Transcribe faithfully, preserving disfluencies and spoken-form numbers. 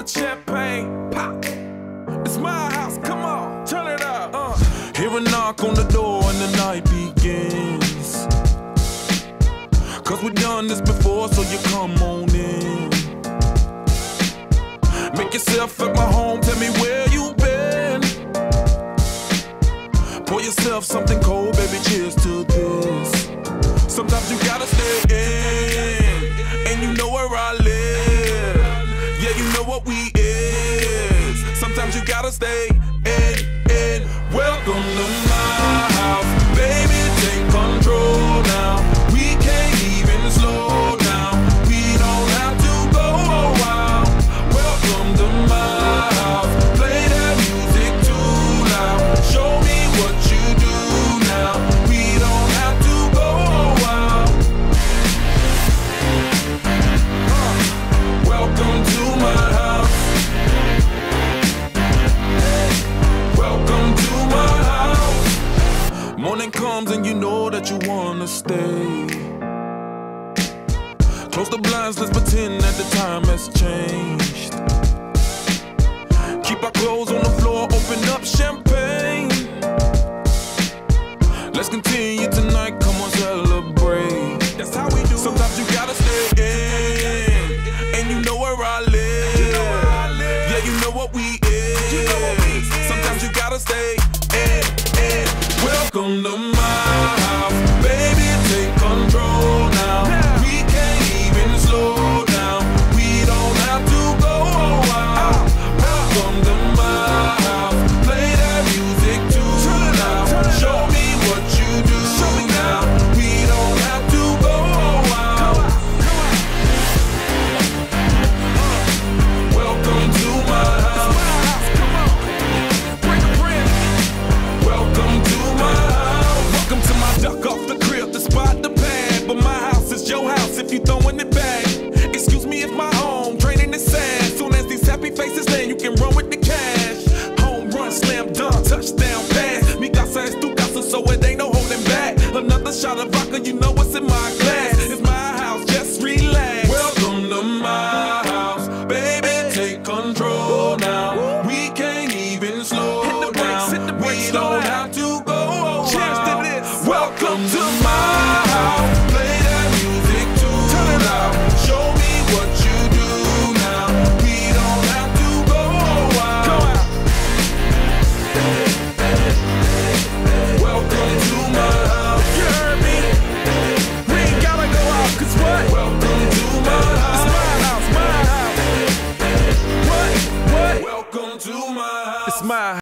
with champagne. Pop. It's my house, come on, turn it up. Uh. Hear a knock on the door and the night begins. Cause we've done this before, so you come on in. Make yourself at my home, tell me where you been. Pour yourself something cold, baby, cheers to this. Sometimes you gotta stay in, and you know where I live. Yeah, you know what we is. Sometimes you gotta stay in, in. Welcome to my house, baby, take control now. We can't even slow down. We don't have to go a while. Welcome to my house, play that music too loud. Show me what you do now. We don't have to go a while. uh, Welcome to my house. Welcome to my house. Morning comes and you know that you wanna stay. Close the blinds, let's pretend that the time has changed. Keep our clothes on the floor, open up champagne. Let's continue tonight, come on, celebrate. That's how we do. Sometimes you gotta stay in, and you know where I live. You know where I live. Yeah, you know what we is. You know what we is. Sometimes you gotta stay in, in. Welcome to my house, baby, take control now. now. We can't even slow down. We don't have to go a while. Welcome to my house, play that music too loud. Show me what you do now. We don't have to go a while. Welcome to my house. Welcome to my house. Welcome to my duck off the crib, the spot, the pad. But my house is your house if you throwing it back. Excuse me if my home draining is sad. Soon as these happy faces land, you can run with the cash. Home run, slam dunk, touchdown pass. Mi casa es tu casa, so it ain't no holding back. Another shot of vodka, you know what's in my glass. It's my house, just relax. Welcome to my house, baby, take control now. We can't even slow down. We don't have to go a while. Welcome to my house, play that music too loud. Show me what you do now. We don't have to go a while. Welcome to my house. You heard me? We ain't gotta go out, cause what? Welcome to my house. It's my house, my house. What? What? Welcome to my house. It's my